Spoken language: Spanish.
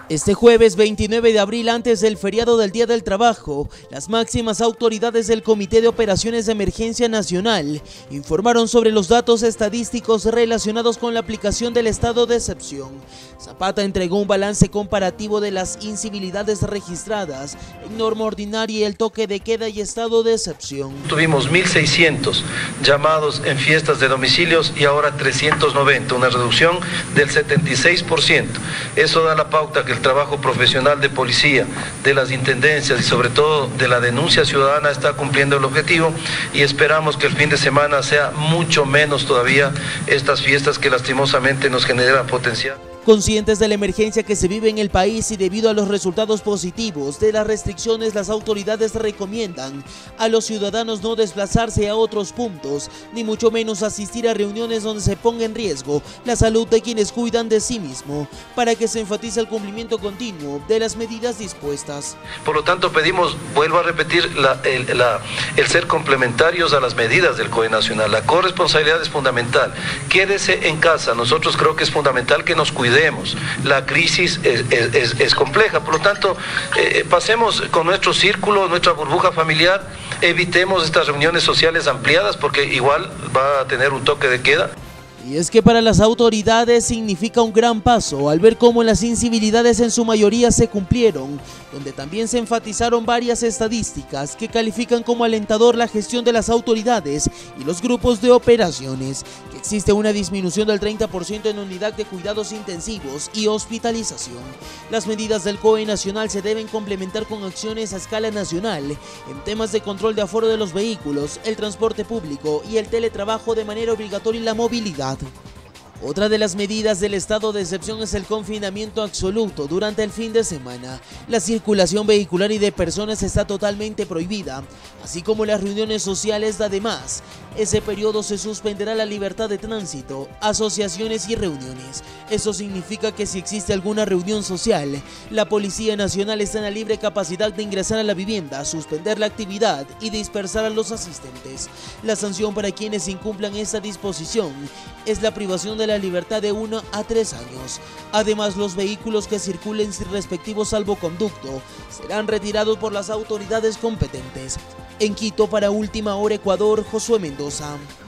Este jueves 29 de abril, antes del feriado del Día del Trabajo, las máximas autoridades del Comité de Operaciones de Emergencia Nacional informaron sobre los datos estadísticos relacionados con la aplicación del estado de excepción. Zapata entregó un balance comparativo de las incivilidades registradas en norma ordinaria y el toque de queda y estado de excepción. Tuvimos 1.600 llamados en fiestas de domicilios y ahora 390, una reducción del 76%. Eso da la pauta que el trabajo profesional de policía, de las intendencias y sobre todo de la denuncia ciudadana está cumpliendo el objetivo, y esperamos que el fin de semana sea mucho menos todavía estas fiestas que lastimosamente nos generan potencial. Conscientes de la emergencia que se vive en el país y debido a los resultados positivos de las restricciones, las autoridades recomiendan a los ciudadanos no desplazarse a otros puntos, ni mucho menos asistir a reuniones donde se ponga en riesgo la salud de quienes cuidan de sí mismo, para que se enfatice el cumplimiento continuo de las medidas dispuestas. Por lo tanto, pedimos, vuelvo a repetir, el ser complementarios a las medidas del COE Nacional. La corresponsabilidad es fundamental. Quédese en casa. Nosotros creo que es fundamental que nos cuidemos. La crisis es compleja, por lo tanto, pasemos con nuestro círculo, nuestra burbuja familiar, evitemos estas reuniones sociales ampliadas porque igual va a tener un toque de queda. Y es que para las autoridades significa un gran paso al ver cómo las incivilidades en su mayoría se cumplieron, donde también se enfatizaron varias estadísticas que califican como alentador la gestión de las autoridades y los grupos de operaciones, que existe una disminución del 30% en unidad de cuidados intensivos y hospitalización. Las medidas del COE Nacional se deben complementar con acciones a escala nacional en temas de control de aforo de los vehículos, el transporte público y el teletrabajo de manera obligatoria y la movilidad. Otra de las medidas del estado de excepción es el confinamiento absoluto durante el fin de semana. La circulación vehicular y de personas está totalmente prohibida, así como las reuniones sociales. Además, ese periodo se suspenderá la libertad de tránsito, asociaciones y reuniones. Eso significa que si existe alguna reunión social, la Policía Nacional está en la libre capacidad de ingresar a la vivienda, suspender la actividad y dispersar a los asistentes. La sanción para quienes incumplan esta disposición es la privación de la libertad de 1 a 3 años. Además, los vehículos que circulen sin respectivo salvoconducto serán retirados por las autoridades competentes. En Quito, para Última Hora Ecuador, Josué Mendoza.